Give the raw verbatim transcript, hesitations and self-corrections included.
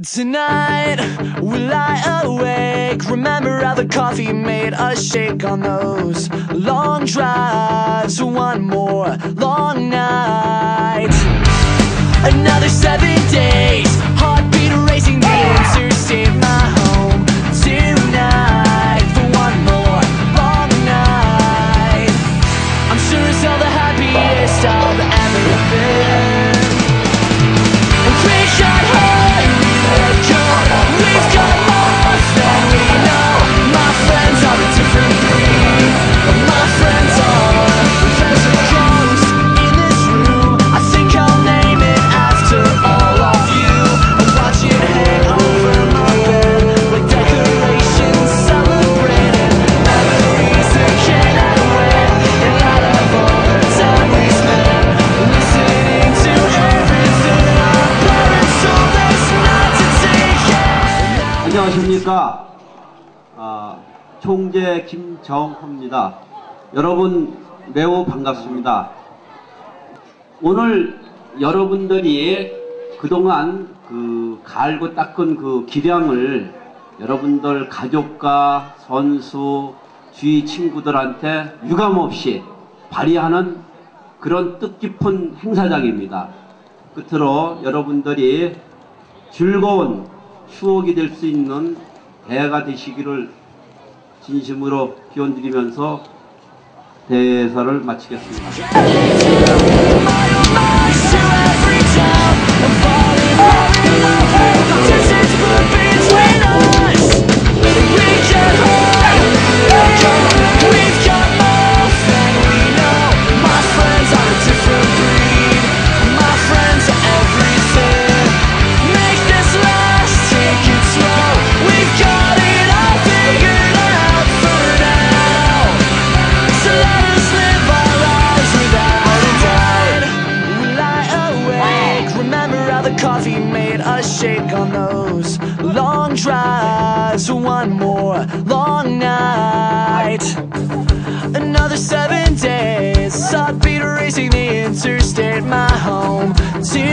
Tonight, we lie awake. Remember how the coffee made us shake on those long drives. One more long night. Another seven days. Heartbeat racing the interstate. My home tonight for one more long night. I'm sure it's all the happiest I've ever been. And we shot hard, we let go. We've got more than we know. My friends are a different breed. My friends are. There's a ghost in this room. I think I'll name it after all of you. I watch it hang over my bed like decorations celebrating memories that cannot win. And out of all the time we spent listening to everything our parents told us not to take it. 안녕하십니까. 아, 총재 김정호입니다. 여러분 매우 반갑습니다. 오늘 여러분들이 그동안 그 갈고 닦은 그 기량을 여러분들 가족과 선수, 주위 친구들한테 유감없이 발휘하는 그런 뜻깊은 행사장입니다. 끝으로 여러분들이 즐거운 추억이 될 수 있는 대회가 되시기를 진심으로 기원드리면서 대회사를 마치겠습니다. Coffee made us shake on those long drives. One more long night. Another seven days. Heartbeat racing the interstate. My home tonight.